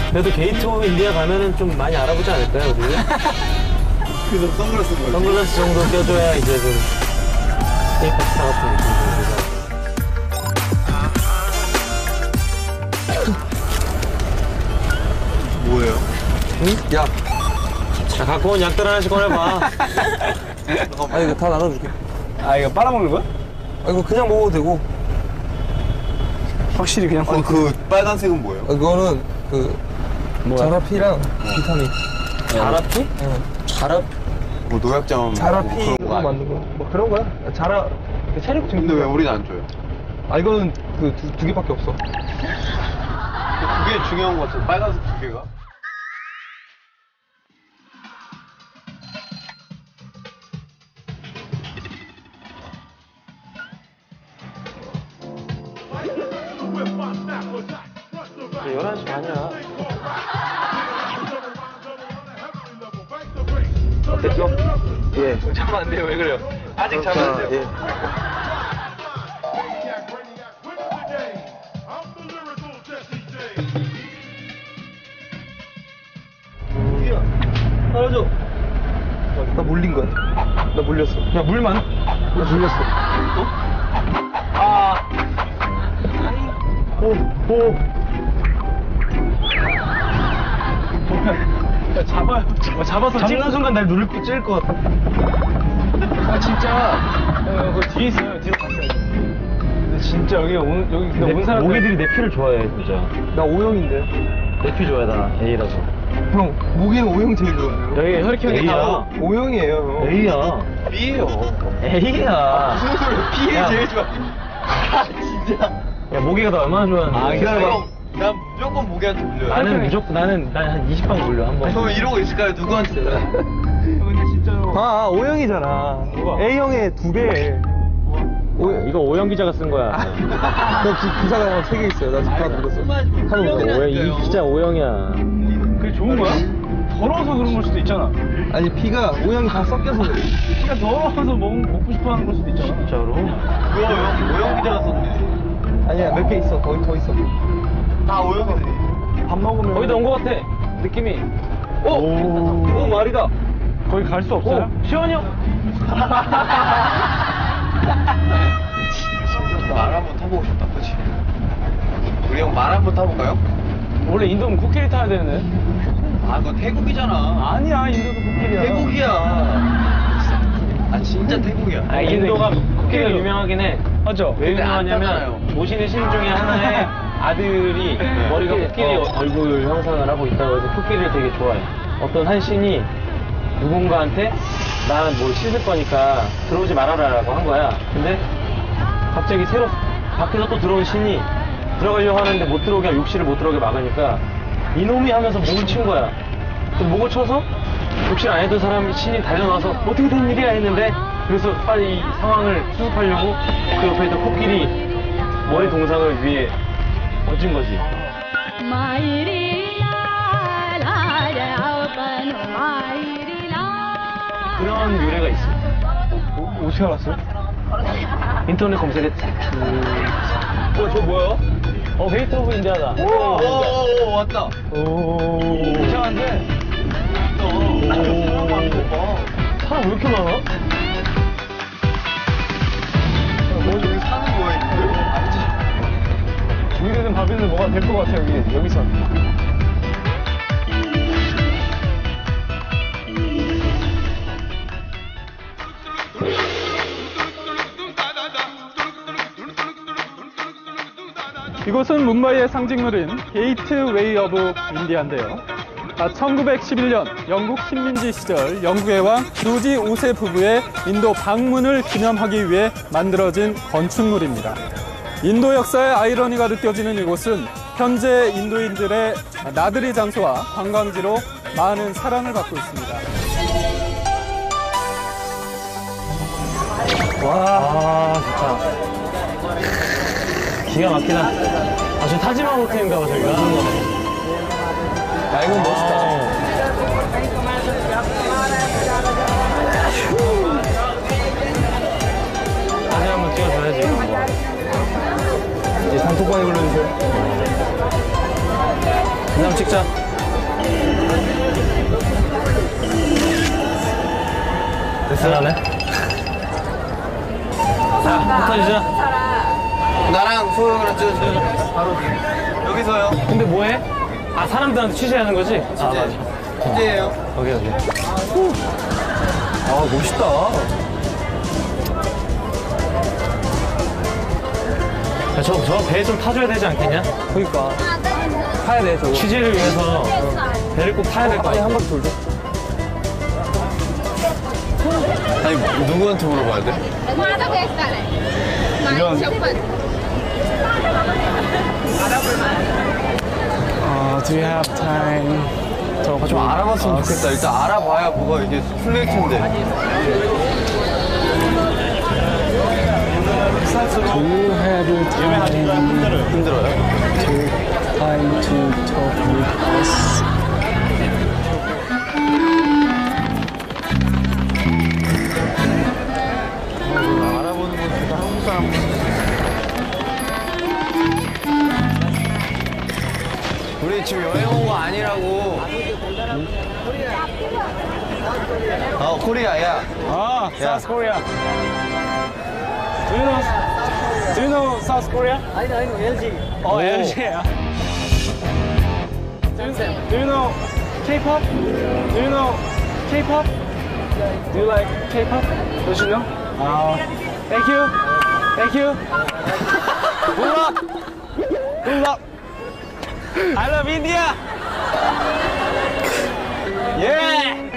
그래도 게이트 오브 인디아 가면은 좀 많이 알아보지 않을까요, 우리? 그래서 선글라스 거예요. 선글라스 정도 껴줘야 이제 좀 케이팝 스타 같은 느낌이 들죠. 뭐예요? 응? 약. 자, 갖고 온 약들 하나씩 꺼내봐. 아, 이거 다 나눠줄게. 아, 이거 빨아먹는 거야? 아, 이거 그냥 먹어도 되고. 확실히 그냥. 아니, 그 빨간색은 뭐예요? 아, 이거는 그 자라피랑 비타민. 자라피? 응. 자라피? 뭐 노약자만 자라피로 그런 거 아니야? 만든 거. 뭐 그런 거야? 자라 체력 근데 왜 우리는 안 줘요? 아, 이거는 그 두 개밖에 없어. 그게 중요한 거 같아. 빨간색 두 개가. 이제 11시 반이야. 어땠어? 예. 자면 안 돼요. 왜 그래요? 아직 자면 안 돼요. 예. 야, 떨어져. 나 물린 거야. 나 물렸어. 야, 물만? 나 물렸어. 어? 아. 오, 오. 야, 잡아요. 잡아서 잡는 순간 날 누를 찔 것 같아. 아, 진짜. 그 뒤에 있어요. 뒤로 갔어요. 근데 진짜 여기 근데 온 사람. 모기들이 내 피를 좋아해, 진짜. 나 O형인데. 내 피 좋아해, 나 A라서. 형, 모기는 O형 제일 좋아해요. 여기 혈액형이 A야. 다 O형이에요, 형. A야. B예요. A야. 무슨 소리야? B에 야. 제일 좋아. 아, 진짜. 야, 모기가 나 얼마나 좋아하는데. 아, 기다려봐. 난 무조건 모기한테 물려요. 나는 무조건, 난 한 20방 물려, 한 번. 형 이러고 있을까요? 누구한테? 근데 진짜로. 아, O형이잖아. A형의 2배. 이거 오영 기자가 쓴 거야. 너 기사가 3개 있어요. 나 지금 다 들었어. 하도 이 기자 오영이야. 그게 좋은 거야? 더러워서 그런 걸 수도 있잖아. 아니, 피가 O형이 다 섞여서 그래. 피가 더러워서 먹고 싶어 하는 걸 수도 있잖아. 진짜로? 그거 오영 기자가 썼네. 아니야, 몇 개 있어. 거의 더 있어. 다 오영이네. 밥 먹으면 거의 다 온 거 같아. 느낌이. 오, 말이다. 거기 갈 수 없어요? 시원이 형. 말 한번 타보고 싶다, 그치? 우리 형 말 한번 타볼까요? 원래 인도는 코끼리 타야 되는데. 아, 그거 태국이잖아. 아니야, 인도도 코끼리야. 태국이야. 아, 진짜 태국이야. 아, 인도가 코끼리가 유명하긴 해. 맞죠? 왜 근데 안 유명하냐면 타잖아요. 모시는 신 중에 하나의 아들이 머리가 코끼리 얼굴 형상을 하고 있다고 해서 코끼리를 되게 좋아해. 어떤 한 신이 누군가한테 나는 뭘 씻을 거니까 들어오지 말아라라고 한 거야. 근데 갑자기 새로 밖에서 또 들어온 신이 들어가려고 하는데 못 들어오게 욕실을 못 들어오게 막으니까 이놈이 하면서 목을 친 거야. 그 목을 쳐서 욕실 안에 있던 사람이 신이 달려나와서 어떻게 된 일이야 했는데 그래서 빨리 이 상황을 수습하려고 그 옆에 있던 코끼리 머리 동상을 위에 얹은 거지. 그런 유래가 있어. 어떻게 알았어요? 인터넷 검색했지. 저 뭐야? 게이트 오브 인디아다. 오, 왔다. 이상한데? 사람 왜 이렇게 많아? 뭐 여기 사는 거야, 알지? 여기 되는 밥에는 뭐가 될 것 같아, 여기서. 이곳은 뭄바이의 상징물인 게이트웨이 오브 인디아인데요. 1911년 영국 식민지 시절 영국의 왕 조지 5세 부부의 인도 방문을 기념하기 위해 만들어진 건축물입니다. 인도 역사의 아이러니가 느껴지는 이곳은 현재 인도인들의 나들이 장소와 관광지로 많은 사랑을 받고 있습니다. 와, 좋다. 기가 막히다. 아, 저 타지마 호텔인가 봐, 저기가. 야, 이건 멋있다. 사진 한번 찍어줘야지, 이거. 이제 단톡방에 올려주세요. 그다음 찍자. 됐어. 자, 흩어지자. 나랑 소영이랑 찍어주세요. 바로 여기서요. 근데 뭐해? 아, 사람들한테 취재하는 거지? 아, 맞아. 진짜예요. 오케이. 아, 멋있다. 야, 저 배 좀 타줘야 되지 않겠냐? 그러니까. 파야 돼, 저거. 취재를 위해서 배를 꼭 타야 될 거 아니야? 한 바퀴 돌자. 아니, 누구한테 물어봐야 돼? Do you have time? 저거 좀 알아봤으면 좋겠다. 일단 알아봐야 뭐가 이게 풀릴 텐데. Do you have time? 힘들어요? Time to talk with us. 알아보는 것보다 한국 사람. 우리 지금 여행 온 거 아니라고. 코리아야. 아, South Korea. Do you know South Korea? I know LG. Oh, LG야. Do you know K-pop? Do you know K-pop? Do you like K-pop? Don't you know? Thank you. Thank you. Good luck. Good luck. I love India. Yeah.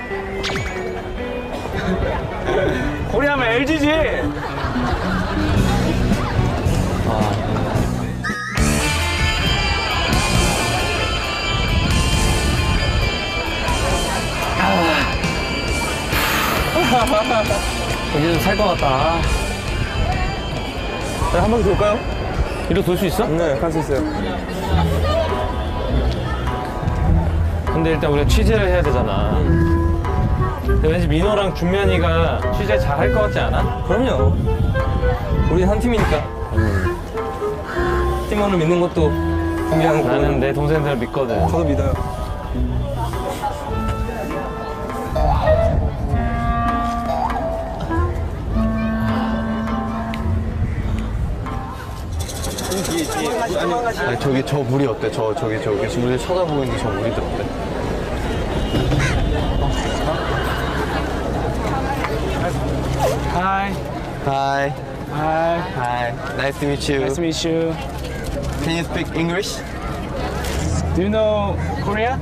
코리아면 LG지. 여기 좀 살 것 같다. 한 바퀴 돌까요? 이리로 돌 수 있어? 네, 갈 수 있어요. 근데 일단 우리가 취재를 해야 되잖아. 근데 왠지 민호랑 준면이가 취재 잘 할 것 같지 않아? 그럼요. 우린 한 팀이니까. 팀원을 믿는 것도 중요한 거고. 나는 내 동생들을 믿거든. 저도 믿어요. 아니, 저기 저 물이 어때? 저기 물이 쳐다보고 있는 저 물이들 어때? Hi. Hi. Hi. Hi. Nice to meet you. Nice to meet you. Can you speak English? Do you know Korea?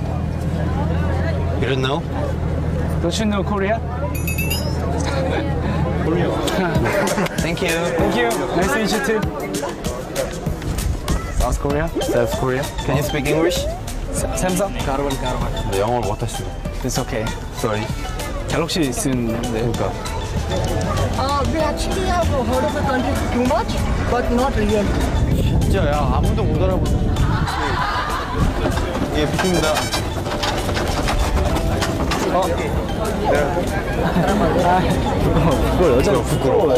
You don't know? Don't you know Korea? Thank you. Thank you. Nice to meet you too. South Korea? South Korea. Can you speak English? Samsung? 나 영어를 못하시네. It's okay. Sorry. 갤럭시 쓰는데. 그러니까. We actually have heard of the country too much, but not really. 진짜 야 아무도 못 알아보는. 예, 비킵니다. 그거 여자가 부끄러워.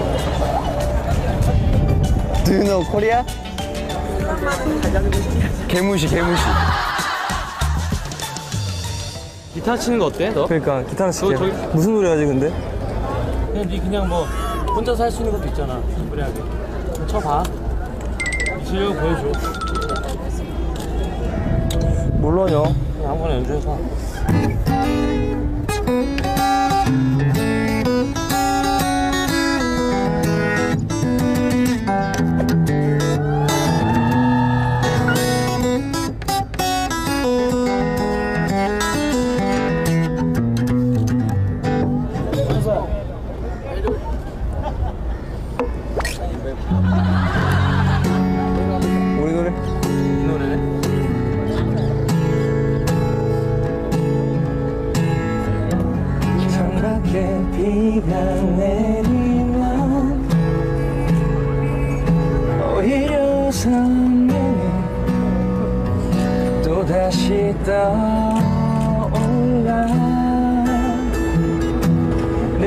Do you know Korea? 개무시. 기타 치는 거 어때, 너? 그러니까 기타를 치게. 저기- 무슨 노래 하지 근데? 그냥 네 그냥 뭐 혼자서 할 수 있는 것도 있잖아. 무리하게. 쳐봐. 실력 보여줘. 물론요. 그냥 아무거나 연주해봐. 우리 노래? 이 노래네. 창밖에 비가 내리면 오히려 선명해 또다시 떠올라 내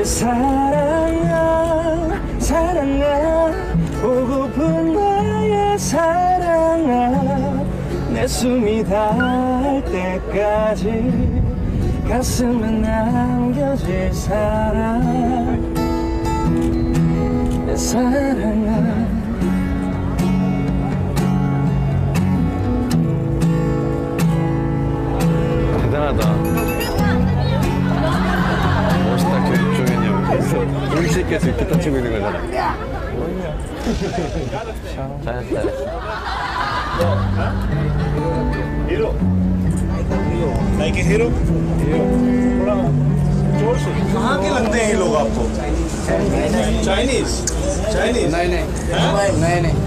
사랑아 사랑아 보고픈 나의 사랑아 내 내 숨이 닿을 때까지 가슴에 남겨질 사랑 내 사랑아 대단하다. 멋있다. 교육종현이 형. 여기서 우리 새끼에서 이렇게 다치고 있는 거잖아. 잘했어. Like a hero? कहाँ के लगते हैं ये लोग आपको? Chinese Chinese नहीं नहीं नहीं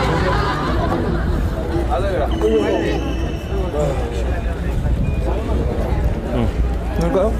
뭘까요?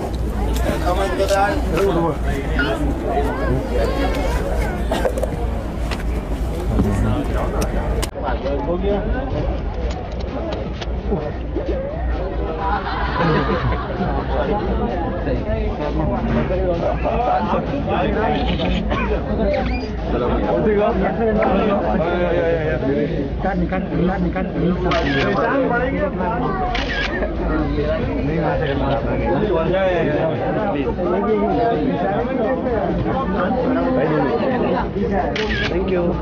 Thank you.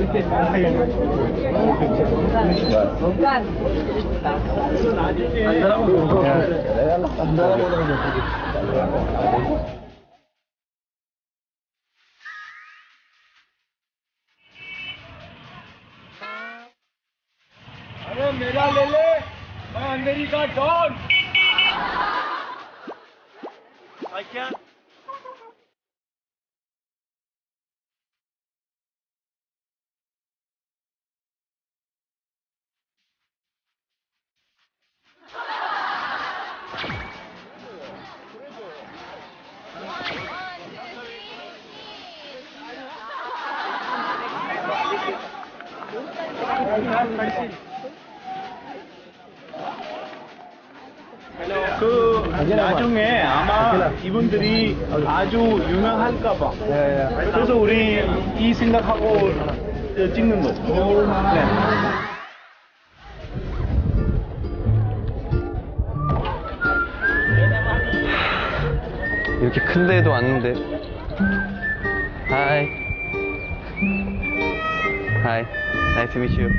अरे मेरा ले ले मैं अंधेरी का डॉन क्या 그 나중에 아마 이분들이 아주 유명할까 봐. 그래서 우리 이 생각하고 찍는 거죠. 네. 이렇게 큰 데에도 왔는데. 하이. 하이. Nice to meet you.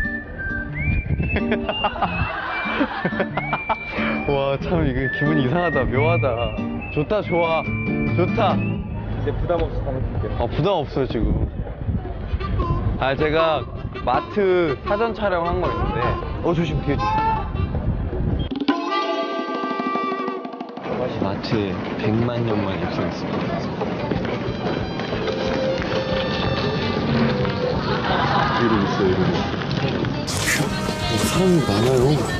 와, 참 이거 기분이 이상하다. 묘하다. 좋다, 좋아. 좋다. 이제 부담 없이 다녀볼게요. 부담 없어요, 지금. 제가 마트 사전 촬영한 거 있는데. 조심, 뒤에 조심. 마트에 100만 년만 입성했습니다. 이러고 있어요, 이러고. 사람이 많아요.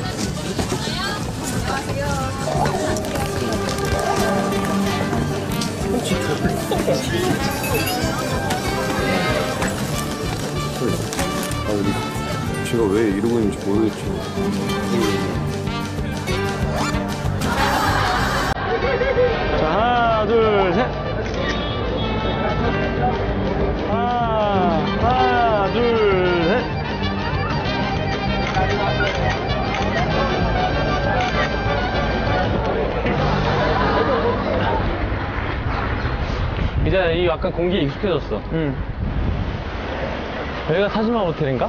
제가 왜 이러고 있는지 모르겠죠. 자, 하나, 둘, 셋. 하나, 둘, 셋. 이제 이 약간 공기에 익숙해졌어. 여기가 타지말 호텔인가?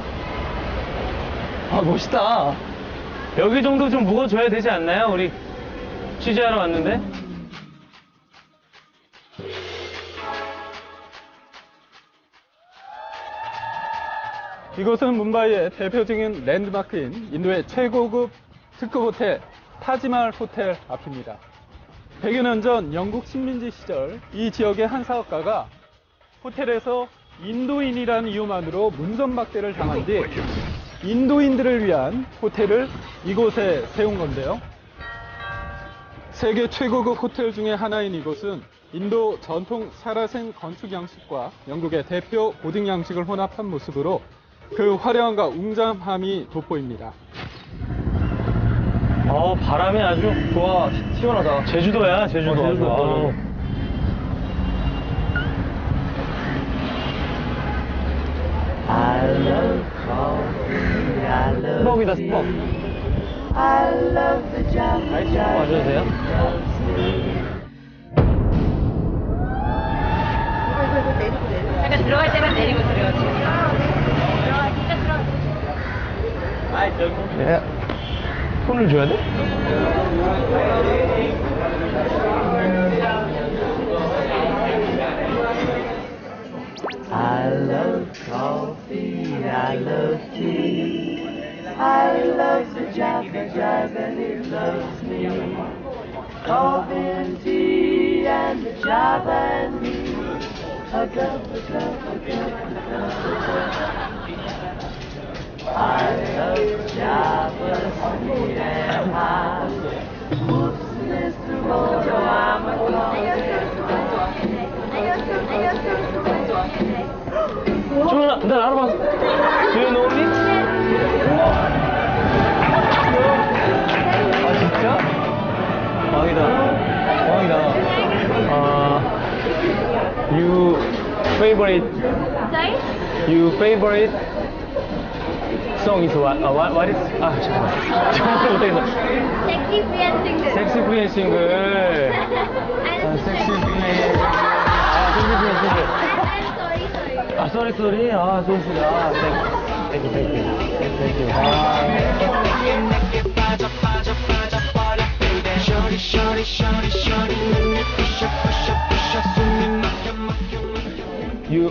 멋있다. 여기 정도 좀 묵어줘야 되지 않나요? 우리 취재하러 왔는데. 이곳은 뭄바이의 대표적인 랜드마크인 인도의 최고급 특급 호텔 타지말 호텔 앞입니다. 100여 년 전 영국 식민지 시절 이 지역의 한 사업가가 호텔에서 인도인이라는 이유만으로 문전박대를 당한 뒤 인도인들을 위한 호텔을 이곳에 세운 건데요. 세계 최고급 호텔 중에 하나인 이곳은 인도 전통 사라센 건축 양식과 영국의 대표 보딩 양식을 혼합한 모습으로 그 화려함과 웅장함이 돋보입니다. 바람이 아주 좋아. 시원하다. 제주도야, 제주도. 제주도. I love coffee. 스벅이다 스벅. 아이스 마셔도 돼요? 약간 들어갈 때만 내리고 들어가지. 네. 손을 줘야 돼? I love coffee, I love tea, I love the Java and it loves me. Coffee and tea and the Java and me. A cup, a cup, a cup, a cup, a cup. I love Java, sweet and hot. Whoops, Mr. Mojo, I'm a coffee. 조연아, 난 알아봤어. Do you know me? 아, 진짜? 왕이다. You favorite? Sorry? You favorite song is what? What is? 잠깐만 못하겠어. Sexy Priyan singer. 섹시 프리한 싱글. 섹시 프리한. 섹시 프리한 싱글. I'm sorry. sorry. Thank you.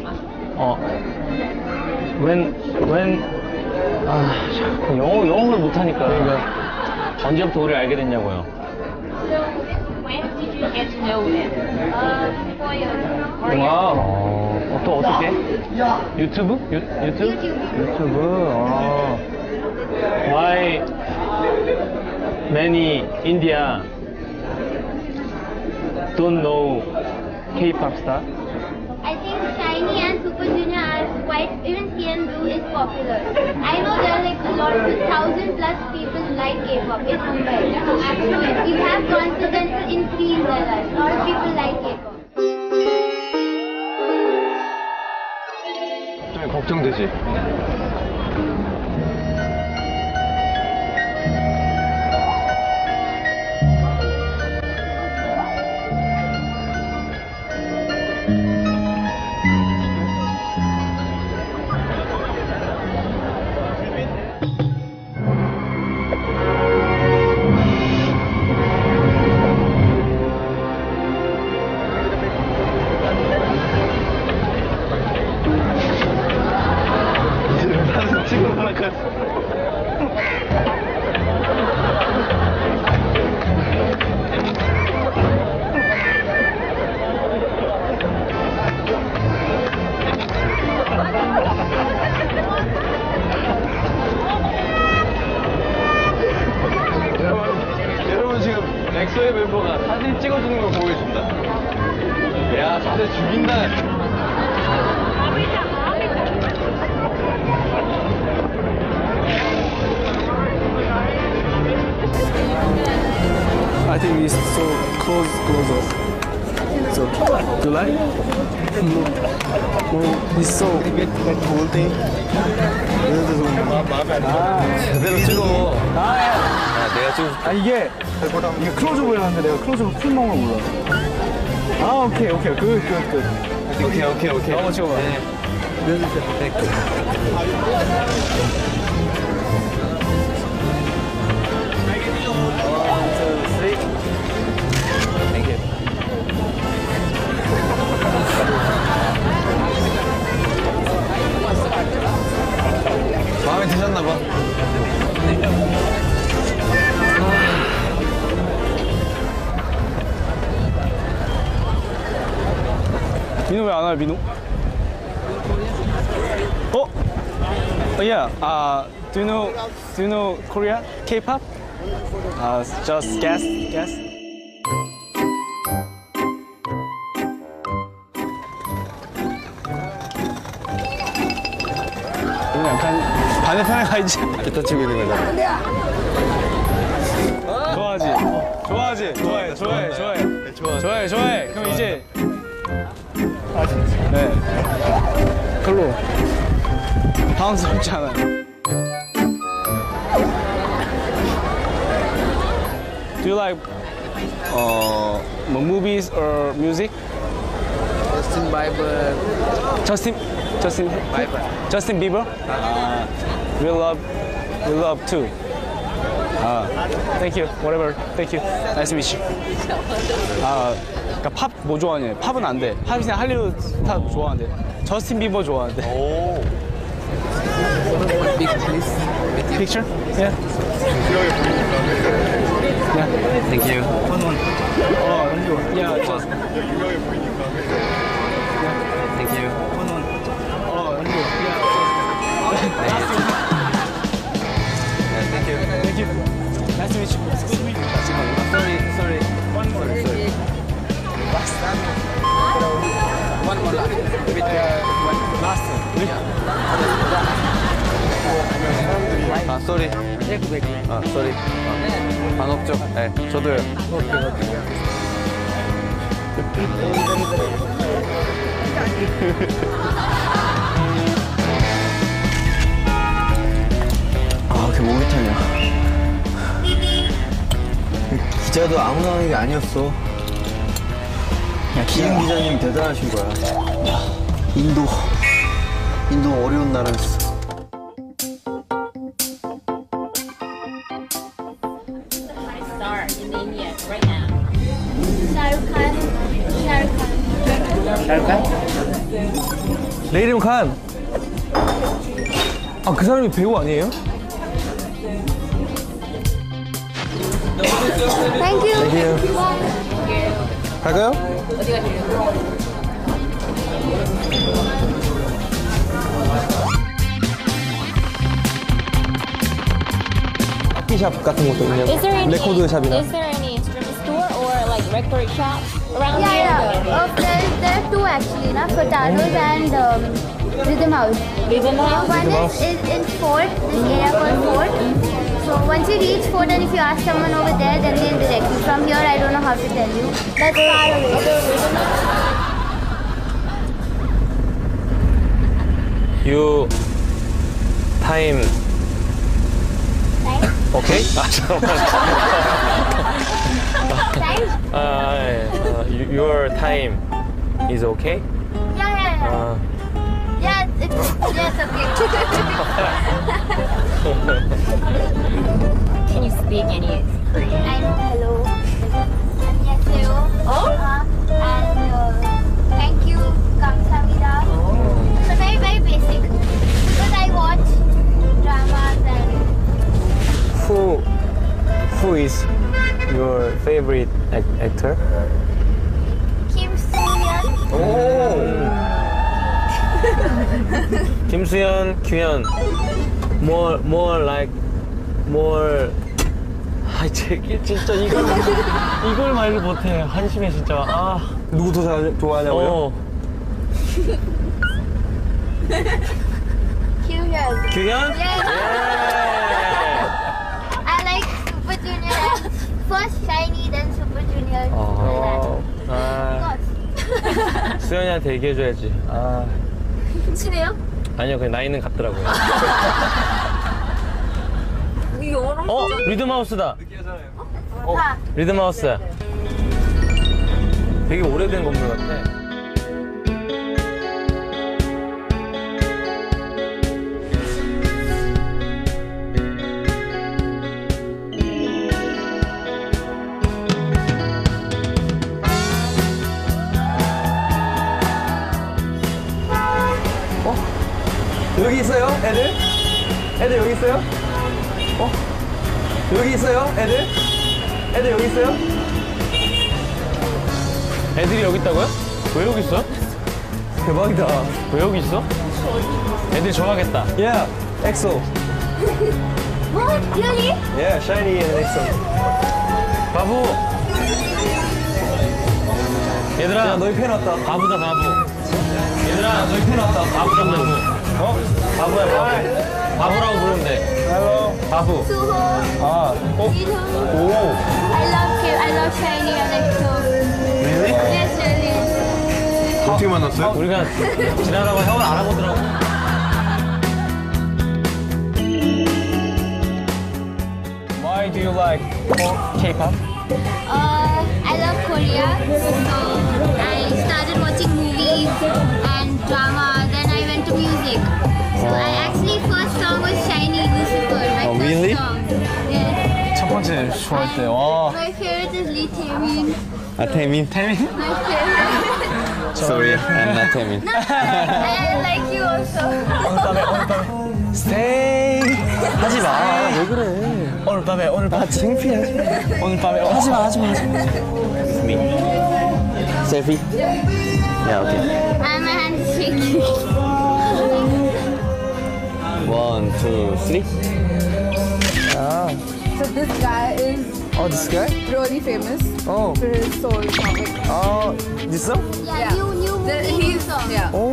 영어를 못하니까. 언제부터 우리를 알게 됐냐고요? So, when did you get to know him? 4 years. 와, 또 어떻게? 유튜브? 유튜브? Why many India don't know K-pop star? I think Shiny and Super Junior are quite, even CNBLUE is popular. I know there are like a lot of 1,000 plus people like K-pop in Mumbai. Actually, you have confidence increase their life. A lot of people like K-pop. 좀 걱정되지? 여러분 지금 엑소의 멤버가 사진 찍어주는 걸 보고 계십니다. 야, 진짜 죽인다. I think it's so close up. So, you like? It's so whole thing. 제대로 찍어. 내가 찍어. 이게 클로즈업을 하는데 내가 클로즈업 풀망을 몰라. 오케이. 오케이. 한번 찍어봐. 마음에 드셨나봐. 민호 왜 안 와요, 민호? Yeah. Do you know Korea? K-pop? Just guess. 오늘 약간 반대편에 가 있지. 기타 치고 있는 거잖아. 좋아해. 그럼 이제 네. 별로 당황스럽지 않아요. Do you like movies or music? Justin Bieber. Justin Bieber. Justin Bieber? We love too. Thank you. Whatever. Thank you. Nice to meet you. 그러니까 팝 뭐 좋아하냐? 팝은 안 돼. 팝이 그냥 할리우드 스타 좋아하는데. 저스틴 비버 좋아하는데. 오. One big please. With you. Picture? Yeah. Yeah. Thank you. Yeah. Just. Thank you. Thank you. Thank you. Nice to meet you. Sorry. One more. Sorry. One more last. With Last. 아, 쏘리. 아, 쏘리. 반 없죠? 네, 저도요. 아, 그게 목이 타냐. 기자도 아무나 하는 게 아니었어. 기흥 기자님 대단하신 거야. 인도 어려운 나라였어. Star in India right now. Shah Rukh Khan. 내 이름 칸. 아, 그 사람이 배우 아니에요? Thank you. 갈까요? 악기샵 같은 것도 있냐고. Is there any? 레코드 샵이나. Is there any instrument store or like record shop around here? Yeah. There are two actually, na Fatanos and Rhythm House. Rhythm House. One is in Fort, this area called Fort. So once you reach Fort and if you ask someone over there, then they'll direct you. From here, I don't know how to tell you. That's far away. You time 오케이? 아, 잠깐만. Time? Your time is okay? Yeah. Yeah, it's okay. Can you speak any Korean? I know hello. 안녕하세요. And thank you, 감사합니다. So very, very basic. Because I watch dramas and Who is your favorite actor? Kim Soo-hyun. 김수현, 규현. More like more. 아, 진짜 이걸 말을 못해. 한심해 진짜. 아. 누구 더 좋아하냐고요? Kyuhyun. 규현? Yes. I like Super Junior. First Shiny, then Super Junior. 아, 수현이한테 얘기해줘야지. 아. 친해요? 아니요, 그냥 나이는 같더라고요. 이 영어로 리드마우스다. 아, 리드마우스. 되게 오래된 건물 같아. 여기 있어요, 애들? 애들 여기 있어요? 여기 있어요, 애들? 애들 여기 있어요? 애들이 여기 있다고요? 왜 여기 있어? 대박이다. 왜 여기 있어? 애들 좋아하겠다. Yeah, EXO. what? Really? Yeah, Shiny and EXO. 바보. 얘들아, 야, 너희 팬 왔다. 바보다 바보. 얘들아, 너희 팬 왔다. 바보다 바보. 바보야, 바보. 바보라고 부르면 돼. 바보. Suho. 아, Jihoo. I love Shiny and EXO. really? Yes, really. 어떻게 만났어요? 우리가 지나가고 형을 알아보더라고. Why do you like K-pop? I love Korea. So I started watching movies and drama. Then I went to music. So I actually first song was Shiny Lucifer. My first really? song. Yes. 첫 번째 좋아할 때. 와. My favorite is Lee Taemin. 아, 태민? 태민? My favorite. Sorry, I'm not 태민. I like you also. 스테이. 하지 마. 왜 그래? 오늘 밤에 창피해. 오늘 밤에 하지 마. Me. Selfie? Yeah, okay. And my hand is shaking. 1, 2, 3. So this guy is Oh, this guy? really famous Oh. for his soul music. This song? Yeah, new movie song. Yeah. 오.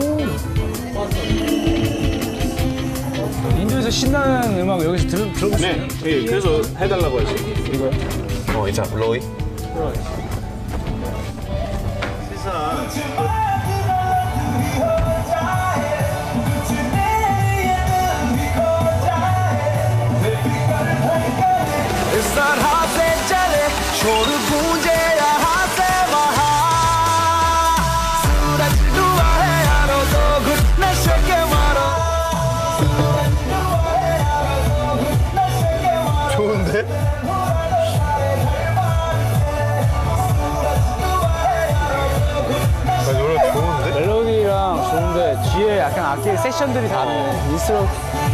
인도에서 신나는 음악 여기서 들어보세요. 네, 예, 그래서 해달라고 하지. 이거요? 이자 로이. 좋은데? 노래 좋은데? 멜로디랑 좋은데 뒤에 약간 악기 섹션들이 다르네. 일수록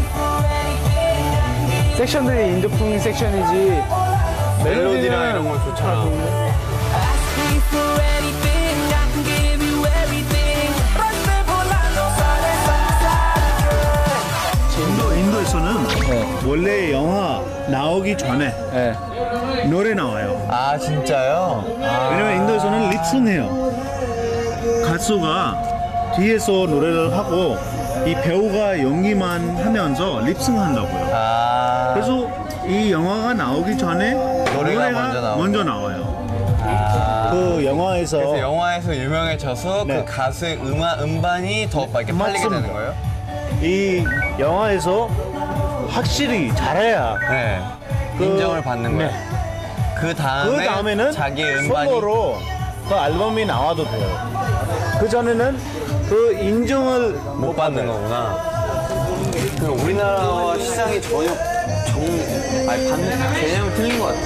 섹션들이 인도풍 섹션이지 멜로디랑 이런 건 좋잖아. 인도에서는 원래 영화 나오기 전에 네. 노래 나와요. 아, 진짜요? 왜냐면 인도에서는 립싱해요. 가수가 뒤에서 노래를 하고 이 배우가 연기만 하면서 립싱한다고요. 아. 그래서 이 영화가 나오기 전에 노래가 먼저 나와요. 그 영화에서 그래서 영화에서 유명해져서 네. 그 가수의 음반이 더 이렇게 팔리게 맞습니다. 되는 거예요? 이 영화에서 확실히 잘해야 네. 그- 인정을 받는 거예요. 네. 그 그 다음에 다음에는 자기의 음반이 솔로로 그 앨범이 나와도 돼요. 그 전에는 그 인정을 못 받는 거구나. 그 우리나라와 시장이 전혀 개념이 틀린 것 같아.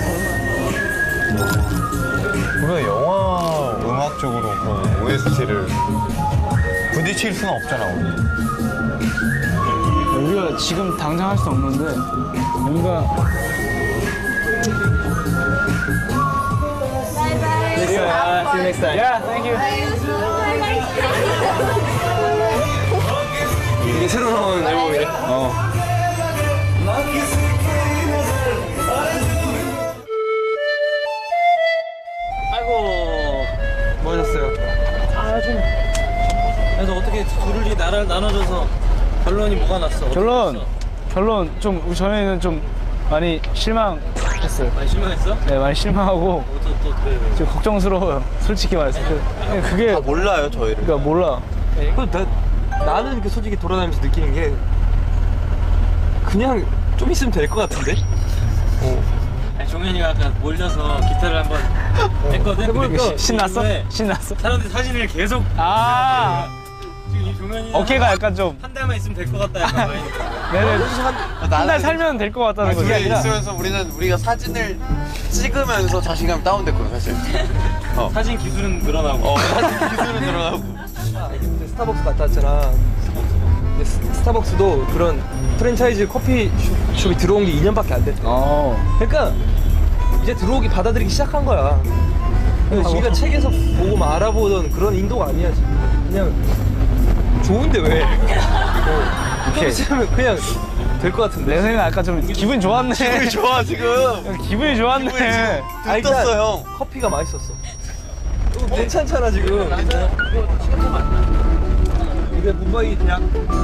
우리가 영화 음악 쪽으로 그 OST를 부딪힐 수는 없잖아, 우리. 우리가 지금 당장 할 수 없는데 뭔가 See you next time. Yeah, thank you. 이게 새로 나온 앨범이래. 아이고, 뭐 하셨어요? 그래서 어떻게 둘이 나눠줘서 결론이 뭐가 났어? 결론 좀 우리 전에는 좀 많이 실망했어요. 많이 실망했어? 네, 많이 실망하고 또 그래. 좀 걱정스러워요. 솔직히 말해서 그게 몰라요, 저희를. 그러니까 몰라. 나는 그 솔직히 돌아다니면서 느끼는 게 그냥 좀 있으면 될 것 같은데? 종현이가 아까 몰려서 기타를 한번 했거든? 해볼까? 신났어? 이후에 신났어? 사람들 사진을 계속 지금 이 종현이 어깨가 약간 좀 한 달만 있으면 될 것 같다 약간 네네 한 달 살면 될 것 같다는 거지. 그게 있으면서 우리가 사진을 찍으면서 자신감이 다운됐거든, 사실. 사진 기술은 늘어나고 사진 기술은 늘어나고. 근데 스타벅스 갔다 왔잖아. 근데 스타벅스도 그런 프랜차이즈 커피숍이 들어온 게 2년밖에 안 됐대. 그러니까 이제 들어오기 받아들이기 시작한 거야. 근데 우리가 책에서 보고 막 알아보던 그런 인도가 아니야 지금. 그냥 좋은데 왜? 좀 있으면 그냥 될 것 같은데. 내 생각 약간 좀 기분 좋았네. 기분이 좋아, 지금. 기분이 좋았네. 등 떴어, 형. 커피가 맛있었어. 괜찮잖아 지금. 이게 뭄바이 대학.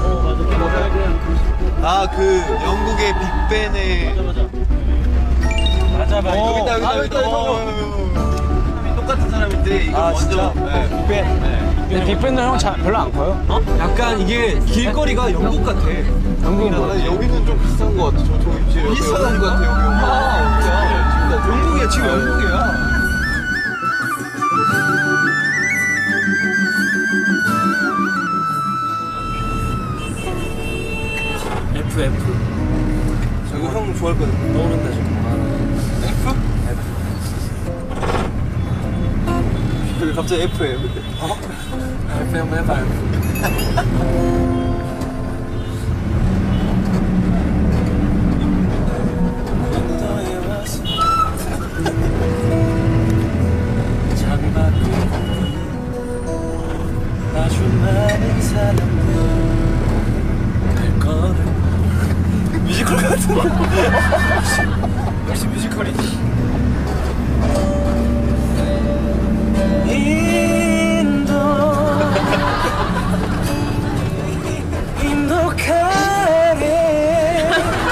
아, 그 영국의 빅벤의 맞아 여기다 똑같은 사람인데 이거 아, 먼저 진짜? 빅벤. 근데 빅밴드 형 별로 안 커요? 약간 이게 길거리가 영국 같아. 영국 뭐? 여기는 좀 비싼 것 같아. 저 입지에 비싼 것 같아, 여기. 진짜. 영국이야, 지금 영국이야. F. 저거 형 좋아할 거든. 떠오른다 지금. 왜 갑자기 F예요? F 한번 해봐요. 아주 많은 사람들 갈 거는 뮤지컬 같은데. 역시 뮤지컬이지. 인도 카레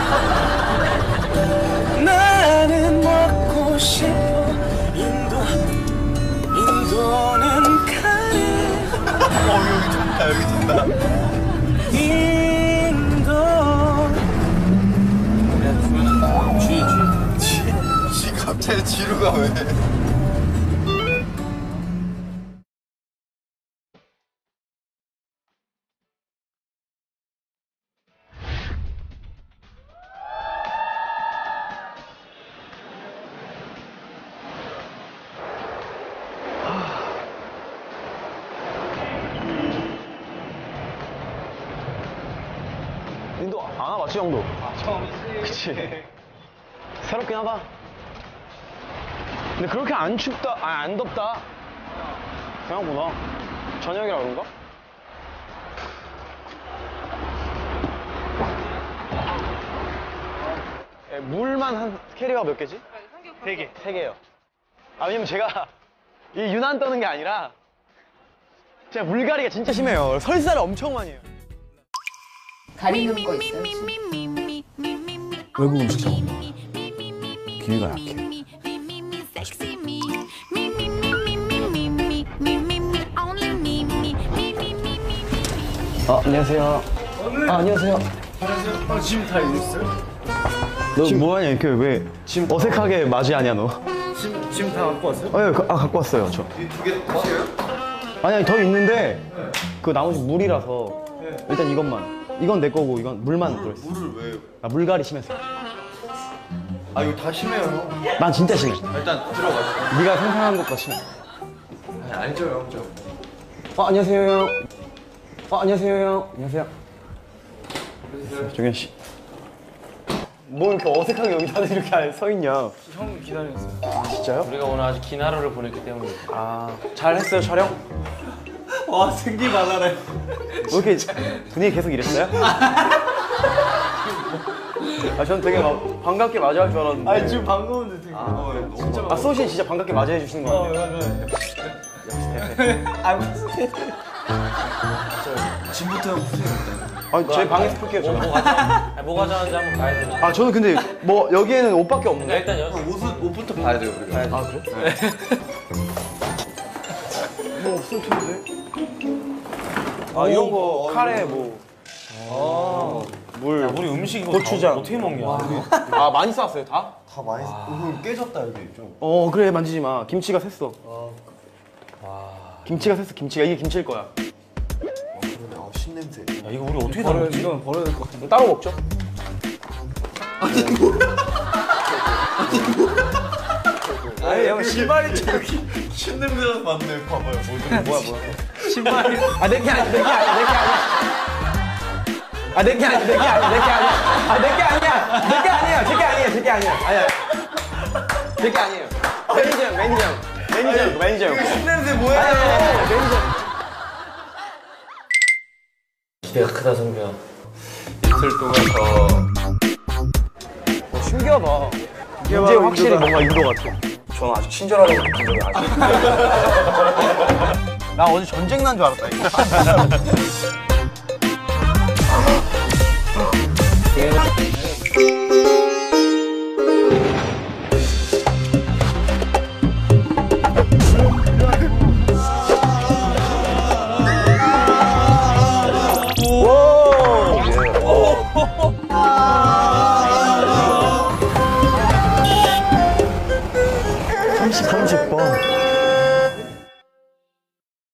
나는 먹고 싶어 인도는 카레 여기 좋다, 여기 좋다. 인도 쥐 갑자기 쥐로 가 왜? 인도 안 와봤지, 형도? 처음이지. 그치. 새롭긴 하다. 근데 그렇게 안 춥다, 안 덥다. 생각보다. 저녁이라 그런가? 물만 한 캐리어가 몇 개지? 3개. 3개요. 왜냐면 제가 이 유난 떠는 게 아니라 제가 물갈이가 진짜 심해요. 설사를 엄청 많이 해요. 가리는 거 있어요? 외국 음식 잘 먹나? 기회가 약해. 안녕하세요. 안녕하세요. 짐 다 있어요? 너 뭐하냐, 이렇게 왜 어색하게 맞이하냐, 너? 짐 다 갖고 왔어요? 갖고 왔어요, 저. 두개 끝이에요? 아니, 더 있는데 그 나머지 물이라서 일단 이것만. 이건 내 거고 이건 물만 들어있어. 물을 왜? 물갈이 심해서. 이거 다 심해요, 형. 난 진짜 심해. 일단 들어가시죠. 네가 상상한 것보다 심해. 알죠, 형. 안녕하세요, 형. 안녕하세요, 형. 안녕하세요. 정현 씨. 뭐 이렇게 어색하게 여기 다들 이렇게 서 있냐? 형 기다렸어요. 진짜요? 우리가 오늘 아주 긴 하루를 보냈기 때문에. 잘했어요, 촬영? 와, 생기 많아네. 왜 이렇게 분위기 계속 이랬어요? 전 되게 막 반갑게 맞이할 줄 알았는데. 지금 반가운데 되게. 진짜 소신 진짜 반갑게 맞이해 주시는 거 같아요. 짐부터 형 푸세요. 제 방에서 풀게요, 저는. 뭐 가져왔는지 한번 봐야 되나? 저는 근데 뭐 여기에는 옷밖에 없는데. 일단 여기 옷부터 봐야 돼요, 우리가. 그래? 뭐 없을 텐데. 이런 거 카레 뭐. 물. 우리 음식 이거 고추장. 어떻게 먹냐? 많이 쌌어요, 다? 다 많이. 깨졌다, 여기 좀. 그래, 만지지 마. 김치가 샜어. 김치가 샜어, 김치가. 이게 김치일 거야. 신냄새. 야, 이거 우리 어떻게 다 먹지? 이건 버려야 될 것 같아. 따로 먹죠. 아니, 형 신발이 저기 신냄새가 맞네. 봐봐요. 뭐야. 신발이. 내게 아니야, 내게 아니야, 내게 아니야. 내게 아니야, 내게 아니야, 내게 아니야. 내게 아니야, 내게 아니야, 제게 아니야, 제게 아니야. 아니야. 제게 아니에요. 매니저 형. 신냄새 뭐야? 매니저. 기대가 크다, 성규야. 이틀 동안 더. 신기하다. 이제 확실히 뭔가 인도 같아. 저는 아직 친절하다고 느낀 적이 아직. 나 어제 전쟁 난 줄 알았다, 이거. 30번.